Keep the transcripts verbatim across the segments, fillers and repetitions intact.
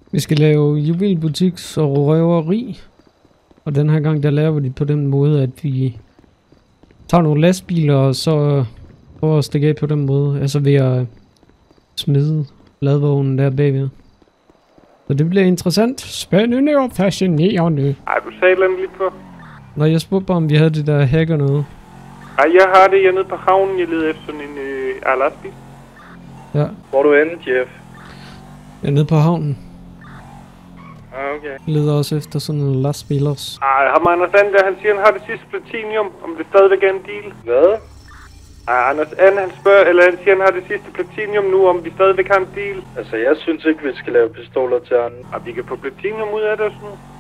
Vi skal lave juvelbutiks og røveri. Og den her gang, der laver vi det på den måde, at vi tager nogle lastbiler, og så prøver at stikke af på den måde. Altså ved at smide ladvognen der bagved. Så det bliver interessant, spændende og fascinerende. Ej, du sagde den lige på. Når jeg spurgte bare, om vi havde det der hacker noget. Ej, jeg har det. Jeg er nede på havnen. Jeg leder efter sådan en øh, lastbil. Ja. Hvor er du henne, Jeff? Jeg er nede på havnen. Ah, okay. Jeg leder også efter sådan en lastbil også. Ej, ham Anders And, der, han siger, han har det sidste platinium. Om det stadigvæk er en deal. Hvad? Ej, Anders And, han spørger, eller han siger, han har det sidste platinium nu, om vi stadigvæk har en deal. Altså, jeg synes ikke, vi skal lave pistoler til anden. Og vi kan få platinium ud af det og sådan noget.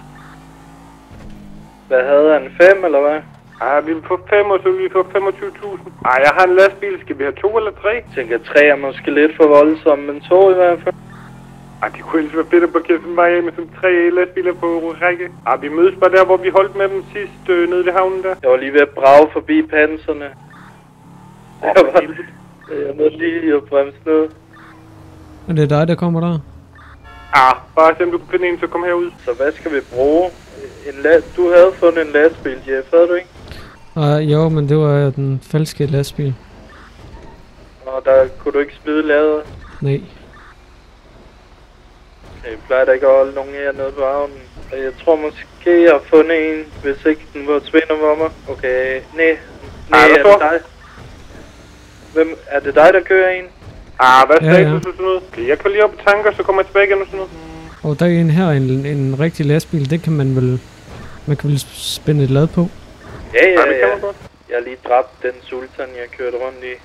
Hvad havde han? Fem, eller hvad? Ej, vi vil få fem, og så vil vi få femogtyve tusind. Ej, jeg har en lastbil. Skal vi have to eller tre? Jeg tænker, tre er måske lidt for voldsomme, men to i hvert fald. Ej, det kunne ellers være fedt at parkere sådan vej af med sådan tre lastbiler på række. Ej, vi mødes bare der, hvor vi holdt med dem sidst øh, nede ved havnen der. Jeg var lige ved at brage forbi panserne. Oh, jeg, var, jeg nåede lige at bremse ned. Og det er dig, der kommer der? Ah, bare se om du kan finde en, så kom herud. Så hvad skal vi bruge? En la- du havde fundet en lastbil, Jeff, havde du ikke? Nej, jo, men det var den falske lastbil. Og der kunne du ikke smide lader? Nej. Jeg plejer da ikke at holde nogen her nede på havnen. Jeg tror måske, jeg har fundet en, hvis ikke den var tvinder for mig. Okay, nej. Nej, er det dig? Hvem, er det dig, der kører en? Ah, hvad ja, sagde ja. du så sådan noget? Okay, jeg kan lige op og tanker, så kommer jeg tilbage igen og sådan noget. Og der er en her, en, en rigtig lastbil, det kan man vel, man kan vel spænde et lad på. Ja, ja, ja. Det kan ja. man godt. Jeg har lige dræbt den sultan, jeg kørte rundt i.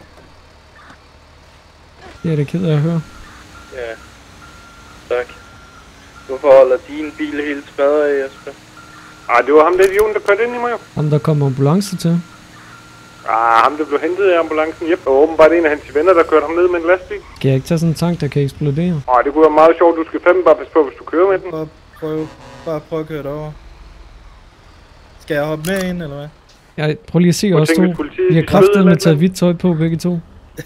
Det er det ked af at høre. Ja, tak. Hvorfor holder din bil helt smadret af, Jesper? Ah, det var ham der idioten, der kørte ind i mig jo. Ham der kommer ambulance til. Ah, ham der blev hentet af ambulancen, jep. Og åbenbart en af hans venner, der kørte ham ned med en lastbil. Kan jeg ikke tage sådan en tank, der kan eksplodere? Ah, det kunne være meget sjovt. Du skal fandme bare passe på, hvis du kører med den. Bare prøv, bare prøv at køre det over. Skal jeg hoppe med ind, eller hvad? Ja, prøv lige at se Prøv os at to. tænke, hvis politiet- Vi har de kraftet skød med eller taget noget. hvidt tøj på, begge to.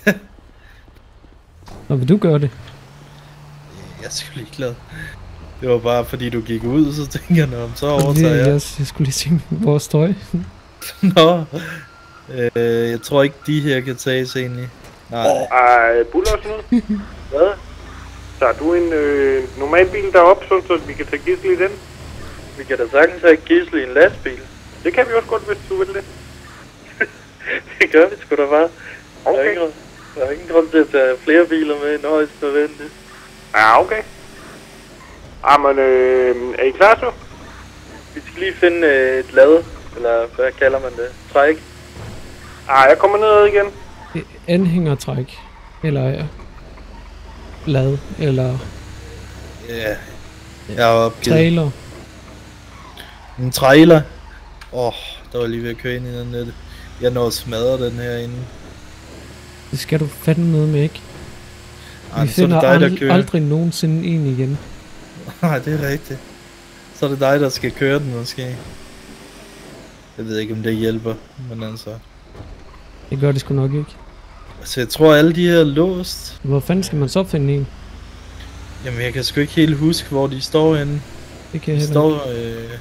Nå, vil du gøre det? Jeg er sgu ligeglad. Det var bare fordi du gik ud, så tænker jeg, nå, så Det, overtager jeg, jeg. jeg skulle lige se vores tøj. Nå, øh, jeg tror ikke de her kan tages egentlig. Nej. Ej, buller og sådan noget. Hvad? Tager du en øh, normal bil deroppe, sådan, så vi kan tage gidsel i den? Vi kan da sagtens have gidsel i en lastbil. Det kan vi også godt, hvis du vil det. Det gør vi sgu da bare. Der er Okay. ingen, der er ingen grund til at tage flere biler med end højst nødvendigt. Ja, okay. Ah, men øh, er I klar så? Vi skal lige finde øh, et lad, eller hvad kalder man det? Træk. Ah, jeg kommer ned igen. Anhængertræk. Eller ja. Lad. Eller Ja, jeg har opgivet. trailer. En trailer. Åh, oh, der var lige ved at køre ind i den net. Jeg når at smadre den her inde. Det skal du fandme noget med, ikke? Ej, Vi så er det finder dig, der ald- kører. aldrig nogensinde en igen. Nej, det er rigtigt. Så er det dig, der skal køre den måske. Jeg ved ikke, om det hjælper, men altså... Det gør det sgu nok ikke. Altså, jeg tror, alle de her er låst. Hvor fanden skal man så finde en? Jamen, jeg kan sgu ikke helt huske, hvor de står henne. Det kan jeg De heller ikke. står, øh...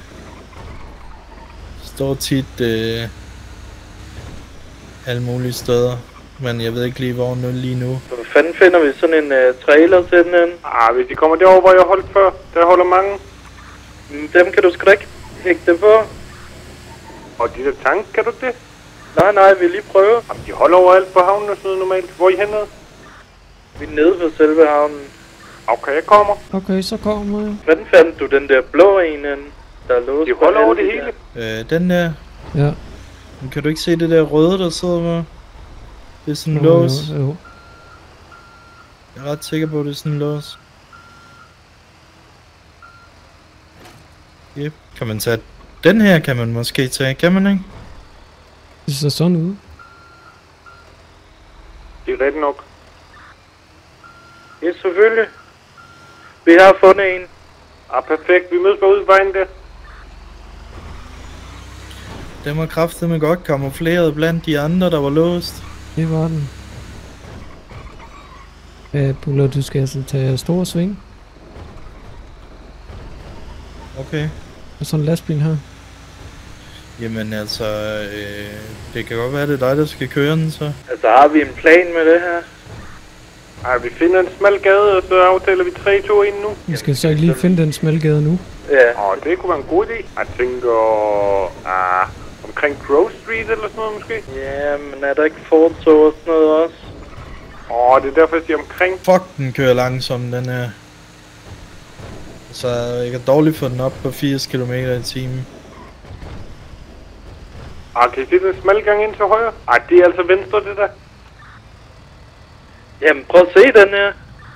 står tit, øh... alle mulige steder. Men jeg ved ikke lige, hvor nu lige nu. Hvor fanden finder vi sådan en uh, trailer til den hen? Ah, hvis de kommer derover, hvor jeg holdt før, der holder mange. Mm, Dem kan du sgu da ikke hægte dem på. Og de der tank, kan du det? Nej, nej, vi lige prøve. Jamen, de holder overalt på havnen og sådan noget normalt. Hvor er I henne? Vi er nede på selve havnen. Okay, jeg kommer. Okay, så kommer jeg. Hvordan fandt du den der blå en hen, der er låst? De på holder over alle det de hele. der? Øh, den der. Ja. Men kan du ikke se det der røde, der sidder med? Det er sådan en Jo, lås. jo, jo. Jeg er ret sikker på, at det er sådan en lås. Yep. Kan man tage... Den her kan man måske tage, kan man ikke? Det ser sådan ud. Det er rigtigt nok. Ja, selvfølgelig. Vi har fundet en. Ah, perfekt. Vi mødes bare ude i vejen der. Den var kraftedeme godt kamufleret blandt de andre, der var låst. Det var den. Ja, Buller, du skal altså tage store sving. Okay. Og sådan en lastbil her. Jamen altså, øh, det kan godt være, det er dig, der skal køre den, så. Altså, har vi en plan med det her? Ej, vi finder en smal gade, og så aftaler vi tre, to, en nu. Vi skal så ikke lige finde den smalgade nu. Ja. Åh, det kunne være en god idé. Jeg tænker... Ah, omkring Grove Street eller sådan noget måske? Ja, men er der ikke fortog og sådan noget også? Åh, det er derfor, jeg siger omkring. Fuck, den kører langsomt, den her. Så jeg kan dårligt få den op på firs kilometer i timen. Ah, kan I se den smalle gang ind til højre? Ej, det er altså venstre, det der. Jamen, prøv at se den her.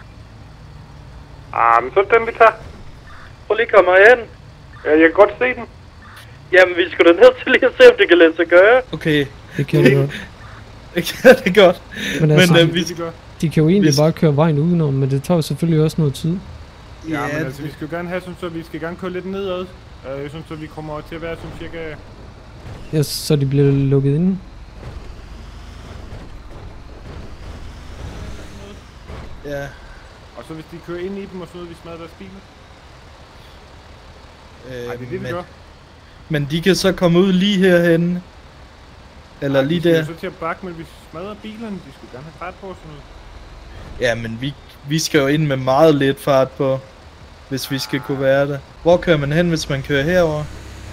Ah, men så er den, vi tager. Prøv lige at komme herhen. Ja, jeg kan godt se den. Jamen, vi skal da ned til lige at se, om det kan lade sig gøre. Okay. Det kan det godt. Det kan det godt. Men altså, Men øh, vi skal... de kan jo egentlig Hvis- bare køre vejen udenom, men det tager jo selvfølgelig også noget tid. Ja, men altså, vi skal jo gerne have sådan, så vi skal gerne køre lidt nedad. Øh, sådan, så vi kommer til at være sådan cirka... Ja, så de bliver lukket inde. Ja. Og så hvis de kører ind i dem og sådan noget, vi smadrer deres biler. Øh, Ej, det er det, vi men, gør. men de kan så komme ud lige herhenne. Eller Ej, lige de skal der. jo så til at bakke, men vi smadrer bilerne. De skulle gerne have fart på og sådan noget. Ja, men vi, vi skal jo ind med meget lidt fart på. Hvis vi skal kunne være der. Hvor kører man hen, hvis man kører herover?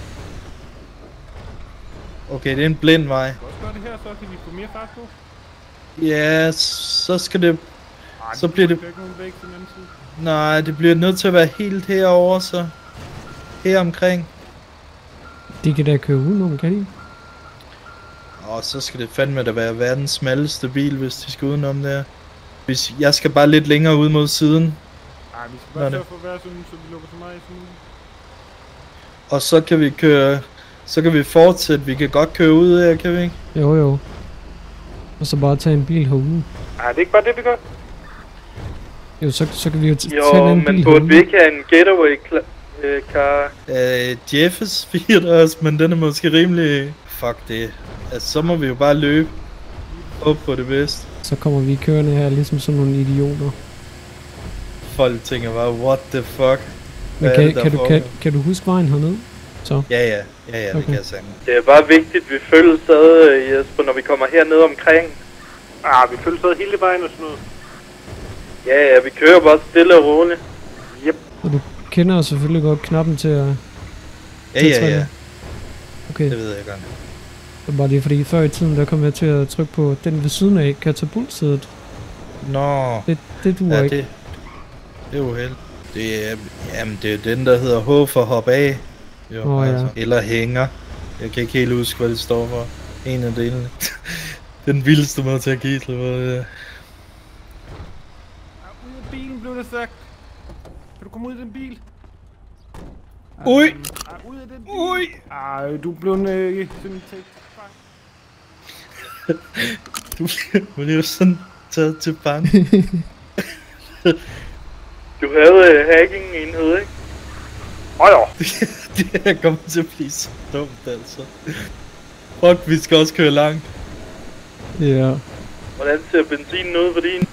Okay, det er en blind vej. Vi kan også gøre det her, så kan vi få mere fart på. Ja, så skal det... Ej, Så bliver det- Der er ikke nogen væg til den anden side. Nej, det bliver nødt til at være helt herover så. Her omkring. De kan da køre udenom, kan de? Og så skal det fandme da være verdens smalleste bil, hvis de skal udenom der. Hvis jeg skal bare lidt længere ud mod siden. Nej, vi skal bare Nå, sørge det- for at være sådan, så vi lukker så meget som muligt. Og så kan vi køre... Så kan vi fortsætte. Vi kan godt køre ud her, kan vi ikke? Jo, jo. Og så bare tage en bil herude. Ej, det er ikke bare det, vi gør. Jo, så, så kan vi jo t- Jo, tage den men bil burde vi herude. ikke have en getaway øh, car? Øh, Jeffes firs, men den er måske rimelig... Fuck det. Altså, så må vi jo bare løbe. Op på det bedste. Så kommer vi kørende her ligesom sådan nogle idioter. Folk tænker bare, what the fuck? Men Hvad er kan, det, der kan, du, kan, foregår? kan du huske vejen hernede? Så. Ja, ja. Ja, ja, det Okay. kan jeg sige. Det er bare vigtigt, at vi følger stadig, Jesper, når vi kommer hernede omkring. Ah, vi følger så hele vejen og sådan noget. Ja, ja, vi kører bare stille og roligt. Yep. Og du kender jo selvfølgelig godt knappen til at... Ja, til at ja, trykke. ja. Okay, Det ved jeg godt. det er bare lige fordi før i tiden, der kom jeg til at trykke på den ved siden af katapultsædet. Nå. Det, det duer Ja, ikke. det, det er jo held. Det er, jamen, det er den, der hedder H for hop af. Jo, Åh, ja. Eller hænger. Jeg kan ikke helt huske, hvad det står for. En af delene. Den vildeste måde til at gisle på det der. Ah, ud af bilen blev det sagt. Kan du komme ud af den bil? Ui! Ah, ud af den bil. Ui! Ah, du blev øh, sådan til... Du bliver jo sådan taget til bank. Du havde øh, hacking-enhed, ikke? Åh jo. Det her kommer til at blive så dumt, altså. Fuck, vi skal også køre langt. Ja. Hvordan ser benzinen ud for din?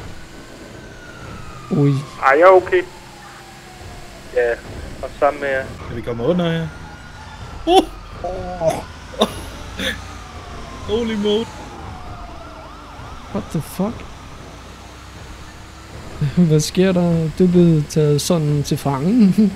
Ui. Ej, jeg er okay. Ja, og sammen med jer. Kan vi komme under her? Uh! Oh. Holy moly. What the fuck? Hvad sker der? Du er blevet taget sådan til fangen.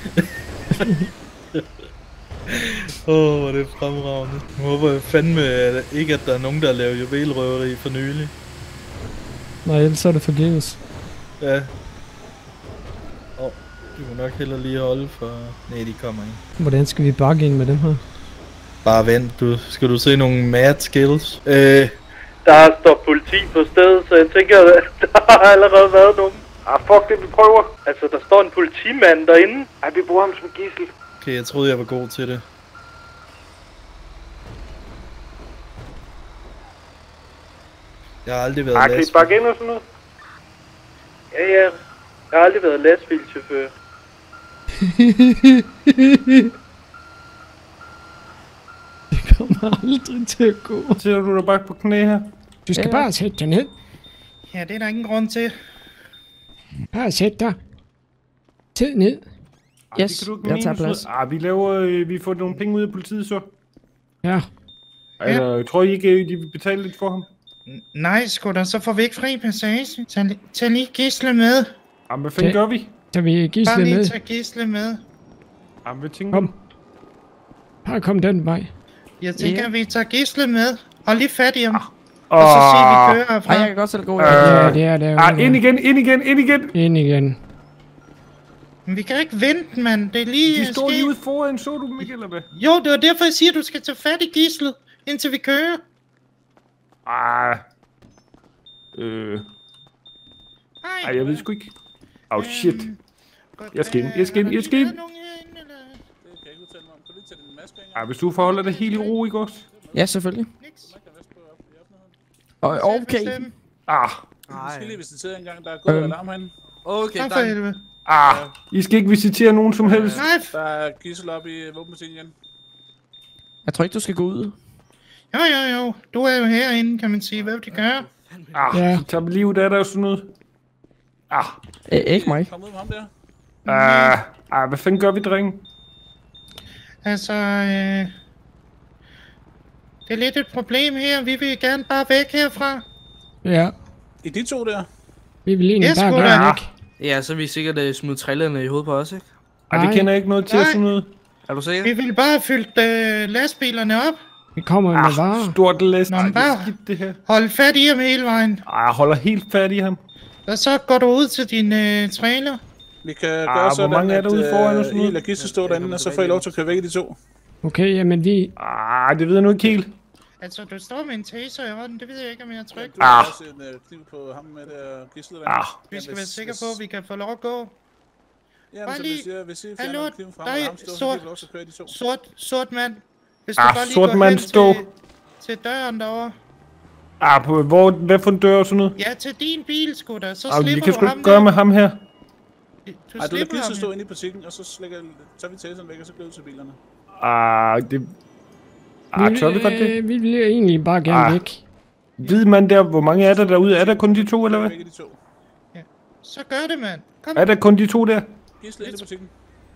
Åh, oh, hvor er det fremragende. Nu håber jeg fandme at ikke, at der er nogen, der har lavet juvelrøveri for nylig. Nej, ellers er det forgæves. Ja. Åh, oh, du må nok hellere lige holde for... Nej, de kommer ikke. Hvordan skal vi bakke ind med dem her? Bare vent, du. Skal du se nogle mad skills? Øh, Der står politi på stedet, så jeg tænker, at der har allerede været nogen. Ah, fuck det, vi prøver. Altså, der står en politimand derinde. Ej, vi bruger ham som gidsel. okay, jeg troede, jeg var god til det. Jeg har aldrig været Ah, kan I lastbil. bakke ind og sådan noget? Ja, ja. Jeg har aldrig været lastbilchauffør. Det kommer aldrig til at gå. Sidder du der bare på knæ her? Du skal Ja. bare sætte dig ned. Ja, det er der ingen grund til. Bare sæt dig. Tid ned. Yes, det kan du ikke jeg mene, tager så- plads. Ah, vi laver, øh, vi får nogle penge ud af politiet, så. Ja. Altså, tror I ikke, øh, de vil betale lidt for ham? Nej, sgu da, så får vi ikke fri passage. Tag, li- tag lige Gisle med. Jamen, hvad fanden Det- gør vi? Kan vi Gisle Bare lige med? tage Gisle med. Jamen, hvad tænker Kom. du? Bare kom den vej. Jeg tænker, Ja. at vi tager Gisle med. Hold lige fat i ham. Åh, Og så siger vi kører herfra. Ej, jeg kan godt selv gå. Øh, Ja, det er det. er Ah, det. ind igen, ind igen, ind igen! Ind igen. Men vi kan ikke vente, mand. Det er lige... De står sket. lige ude foran, så du dem ikke, eller hvad? Jo, det var derfor, jeg siger, at du skal tage fat i Gisle, indtil vi kører. Ah. Øh. Ej, Ej, jeg ved sgu ikke. Åh, oh, shit. godt, Jeg skal ind, øh, jeg skal ind, har der jeg skal lige ind. været nogen herinde, eller? Det kan jeg ikke udtale mig om. Kan du lige tage din maske af? Ah, hvis du forholder dig helt i ro, ikke også? Ja, selvfølgelig. Niks. Og Selv okay. bestemme. Ah. Du skal lige visitere en gang, der er gået Øhm. alarm herinde. Okay, Tak for helvede. Ah. I skal ikke visitere nogen som helst. Nej, Der er gissel op i våbenbutikken igen. Jeg tror ikke, du skal gå ud. jo, jo, jo. Du er jo herinde, kan man sige. Hvad vil de gøre? Ah, Ja. så tager vi livet af dig og sådan noget. Ah. Æ, ikke mig. Kom ud med ham der. Ah. Ah, hvad fanden gør vi, drenge? Altså, øh... det er lidt et problem her. Vi vil gerne bare væk herfra. Ja. I de to der. Vi vil egentlig Jeg bare skulle gerne da- væk. Ja, så er vi sikkert uh, smidt trillerne i hovedet på os, ikke? Ej, det Nej. kender jeg ikke noget til Nej. sådan noget. Er du sikker? Vi vil bare have fyldt øh, lastbilerne op. Vi kommer med Ah, varer. stort læst. Nå, Ej, men det er bare- skidt, det her. Hold fat i ham hele vejen. Ej, jeg holder helt fat i ham. Og så går du ud til din øh, trailer. Vi kan Ah, gøre hvor sådan, mange er at der ude foran og sådan øh, noget? I lader Gissel stå derinde, og så får I lov til at køre væk i de to. Okay, jamen vi... Ah, det ved jeg nu ikke helt. Altså, du står med en taser i hånden. Det ved jeg ikke, om jeg er tryg. Du har Ah. også en øh, kniv på ham med der Gissel der. Ah. Vi skal være sikre på, at vi kan få lov at gå. Jamen, Bare så lige- hvis jeg, hvis I Hallo, fjerner kniven frem dig, og ham står, så sort- får I lov til at køre i de to. Sort, sort mand. Hvis du Ah, bare lige sort går mand, hen stå. til, til døren derovre. Ah, på hvor, hvad for en dør og sådan noget? Ja, til din bil, sgu da. Så Ah, vi slipper kan du sgu ham ikke gøre der. med ham her. Du Ej, du lader slipper Gissel ham. stå inde i butikken, og så slækker, tager vi taseren væk, og så går vi ud til bilerne. Ah, det... Ah, tør vi godt det? øh, vi vil egentlig bare gerne Ah. væk. Ved man der, hvor mange er der derude? Er der kun de to, eller hvad? Væk i de to. Så gør det, mand. Kom. Er der kun de to der? Gissel inde i butikken.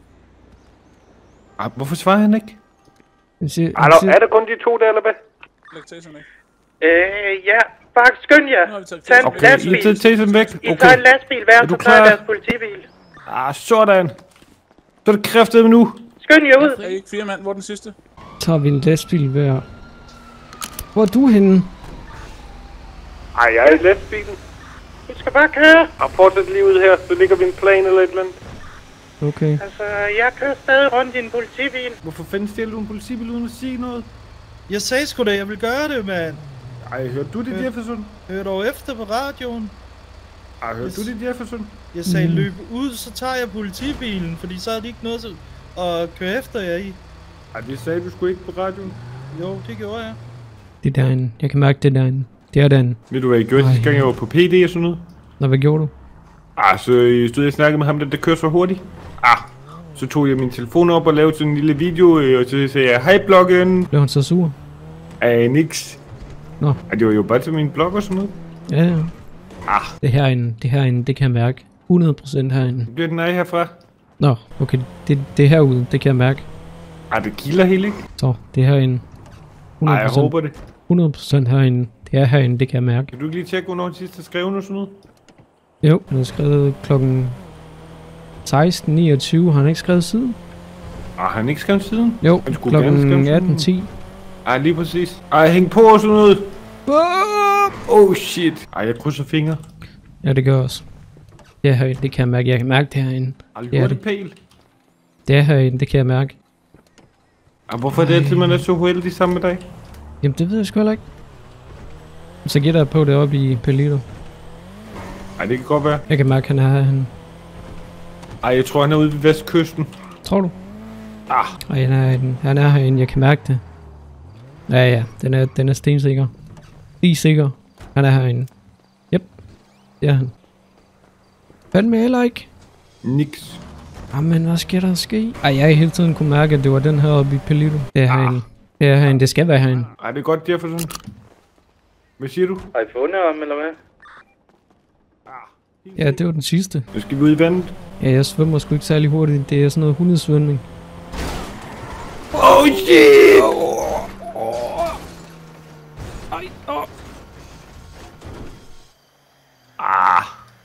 Ah, hvorfor svarer han ikke? Han siger, Hallo, han siger, er der kun de to der, eller hvad? Læg taseren væk. Øh, ja. Bare skynd jer. Nu har vi taget Tag en taseren væk. Okay, lastbil. I tager taseren væk. I tager Okay. en lastbil hver, Er du så tager jeg klar? deres politibil. Ah, sådan. Så er det kræftet nu. Skynd jer ud. Er I ikke fire mand? Hvor er den sidste? tager vi en lastbil hver. Hvor er du henne? Ej, jeg er i lastbilen. Du skal bare køre. Og fortsæt lige ud her, så ligger vi en plan eller et eller andet. Okay. Altså, jeg kører stadig rundt i en politibil. Hvorfor fanden stjæler du en politibil uden at sige noget? Jeg sagde sgu da, jeg vil gøre det, mand. Ej, hørte du det, Ja. Jefferson? Hør dog efter på radioen. Ej, hørte du det, Jefferson? Jeg sagde, Mm. løb ud, så tager jeg politibilen, fordi så er det ikke noget til at køre efter jer i. Ej, det sagde du sgu ikke på radioen. Jo, det gjorde jeg. Det er derinde. Jeg kan mærke det derinde. Det er derinde. Ved du, hvad jeg gjorde Ej. sidste gang, jeg var på P D og sådan noget? Nå, hvad gjorde du? Ah, så øh, stod jeg og snakkede med ham, der, der kører så hurtigt. Ah, så tog jeg min telefon op og lavede sådan en lille video, øh, og så sagde jeg, hej bloggen. Blev han så sur? Ah, niks. Nå. Ah, det var jo bare til min blog og sådan noget. Ja, ja. Ah, Det herinde, det herinde, det kan jeg mærke. hundrede procent herinde. det bliver den af herfra. Nå, okay. Det, det er herude, det kan jeg mærke. Ah, det kilder helt, ikke? Så, det er herinde. Ej, hundrede jeg procent. håber det. hundrede procent herinde. Det er herinde, det kan jeg mærke. Kan du ikke lige tjekke, hvornår den sidste skrev og sådan noget? Jo, han har skrevet klokken seksten niogtyve. Har han ikke skrevet siden? Ah, har han ikke skrevet siden? Jo, Han skulle gerne klokken skrive sådan- atten ti. Ej, lige præcis. Ej, hæng på og sådan noget. Oh shit. Ej, jeg krydser fingre. Ja, det gør jeg også. Det er herinde, det kan jeg mærke. Jeg kan mærke det herinde. Ej, Det er det pæl. Det er herinde, det kan jeg mærke. Ej, hvorfor er det altid, man er så uheldig sammen med dig? Jamen, det ved jeg sgu heller ikke. Så gætter jeg på det oppe i Pelito. Ej, det kan godt være. Jeg kan mærke, han er herinde. Ej, jeg tror, han er ude ved vestkysten. Tror du? Ah, Ej, han er herinde. Han er herinde, jeg kan mærke det. Ja, ja, den er, den er stensikker. Lige sikker. Han er herinde. Yep, det er han. Fandme heller ikke. niks. Jamen, hvad skal der ske? Ej, jeg hele tiden kunne mærke, at det var den her oppe i Pelito. Det er herinde. Det er herinde, det skal være herinde. Ej, det er godt, Jefferson. Hvad siger du? Har I fundet ham, eller hvad? Ja, det var den sidste. Nu skal vi ud i vandet. Ja, jeg svømmer sgu ikke særlig hurtigt. Det er sådan noget hundesvømning. Oh shit! Ej, åh. Ah.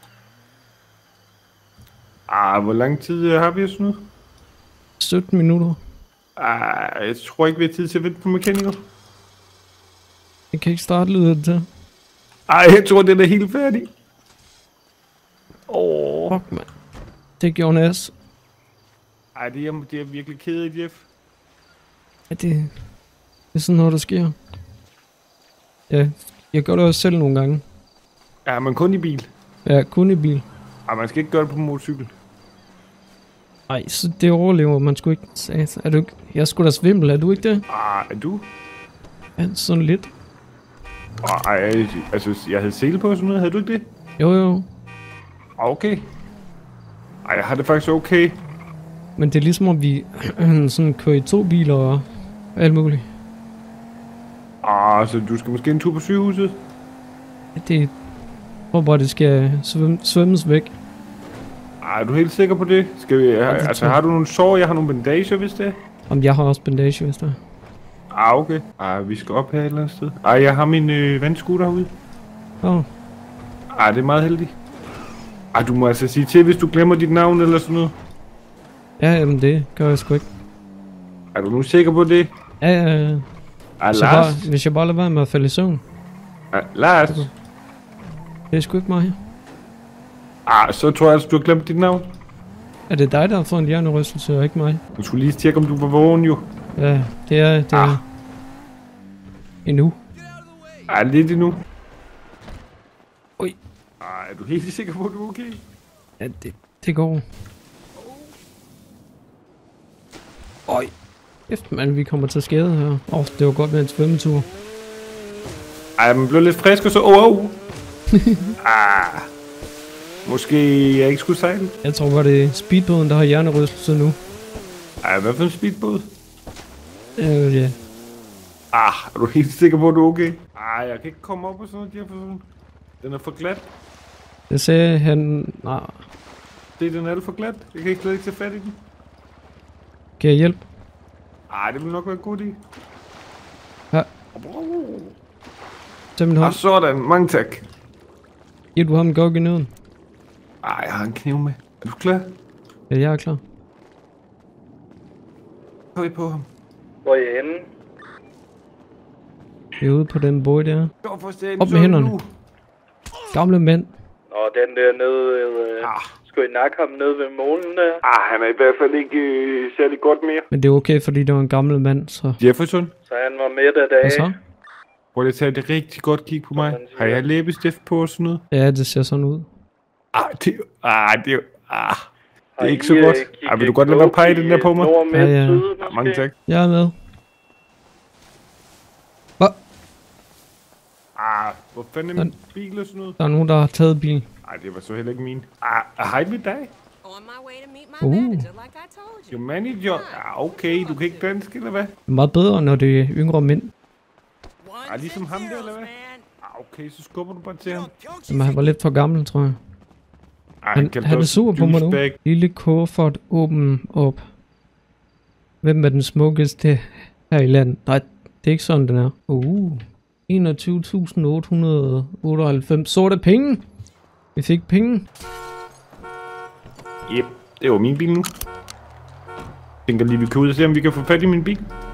Ah, hvor lang tid har vi os nu? sytten minutter. Ah, jeg tror ikke, vi har tid til at vente på mekaniker. Jeg kan ikke starte lydet til. Ej, jeg tror, den er helt færdig. Åh. Oh. Fuck, mand. Det gjorde en ass. Ej, det er, det er virkelig ked af, Jeff. Ja, det, det er sådan noget, der sker. Ja, jeg gør det også selv nogle gange. Ja, men kun i bil. Ja, kun i bil. Ej, man skal ikke gøre det på motorcykel. Ej, så det overlever man sgu ikke. Sat. Er du ikke? Jeg er sgu da svimmel, er du ikke det? Ah, er du? Ja, sådan lidt. Ej, altså, jeg havde sele på og sådan noget. Havde du ikke det? Jo, jo. Okay. Ej, jeg har det faktisk okay. Men det er ligesom, om vi sådan kører i to biler og alt muligt. Ah, så du skal måske en tur på sygehuset? Ja, det... Jeg tror bare, det skal svøm, svømmes væk. Ej, er du helt sikker på det? Skal vi, det altså, tror jeg. har du nogle sår? Jeg har nogle bandager, hvis det er. Om jeg har også bandage, hvis der. Ah, okay. Ej, vi skal op her et eller andet sted. Ej, jeg har min øh, vandscooter herude. Åh. Oh. Ej, det er meget heldigt. Ej, du må altså sige til, hvis du glemmer dit navn eller sådan noget. Ja, jamen det gør jeg sgu ikke. Er du nu sikker på det? Ja, ja, ja. Ej, Så Lars. bare, hvis jeg bare lader være med at falde i søvn. Ej, Lars. Det er sgu ikke mig. Ah, så tror jeg altså, du har glemt dit navn. Er det dig, der har fået en hjernerystelse, og ikke mig? Du skulle lige tjekke, om du var vågen jo. Ja, det er det. Ah. Er. Endnu. Ej, lidt endnu. Ui. Ej, er du helt sikker på, at du er okay? Ja, det, det går. Øj. Efter man, vi kommer til skade her. Åh, oh, det var godt med en svømmetur. Ej, man blev lidt frisk og så... Åh, oh, oh. Ah. Måske jeg ikke skulle sejle. Jeg tror bare, det er speedbåden, der har hjernerystelse nu. Ej, hvad for en speedbåd? Øh, ja. Ah, er du helt sikker på, at du er okay? Ej, jeg kan ikke komme op og sådan noget, Jefferson. Den er for glat. Det sagde han... Nej. Det er den alt for glat. Jeg kan ikke slet ikke tage fat i den. Kan jeg hjælpe? Ej, det vil nok være godt i. Ja. Tag min Ah, hånd. sådan. Mange tak. Giver du ham en gok i nøden? Ej, jeg har en kniv med. Er du klar? Ja, jeg er klar. Høj på ham. Hvor er I henne? Vi er ude på den båd der. Gå for stedet. Op med hænderne. Gamle mænd. Nå, den der nede... Øh, Ah. skulle I nakke ham nede ved målen der? Ah, han er i hvert fald ikke øh, særlig godt mere. Men det er okay, fordi det var en gammel mand, så... Jefferson, Så han var med af dage. Hvad så? prøv lige at tage det rigtig godt kig på mig. Har jeg læbestift på og sådan noget? Ja, det ser sådan ud. Ah, det, ah, det, ah, det Har er ikke I, så øh, godt. kigget Ah, vil du godt lade mig coke pege den der på i mig? Nord, midt, Ja, ja. syd, Ja, mange måske? tak. Jeg er med. Hvad? Ah, hvor fanden er min bil og sådan noget? Der er nogen, der har taget bilen. Ej, det var så heller ikke min. Ah, hej med dig. On my way to meet my Uh. manager, like I told you. Your manager? Ah, okay, du kan ikke dansk, eller hvad? Det er meget bedre, når det er yngre mænd. Ones Ah, ligesom and ham der, zeros, eller hvad? man. Ah, okay, så skubber du bare til ham. Men han var lidt for gammel, tror jeg. Ej, Han, kaldte han er også sur på mig nu. douchebag. Lille kuffert, åben op. Hvem er den smukkeste her i landet? Nej, det er ikke sådan, den er. Uh, enogtyve tusind otte hundrede otteoghalvfems sorte penge. Vi fik penge. Yep, det var min bil nu. Jeg tænker lige, vi kan ud og se, om vi kan få fat i min bil.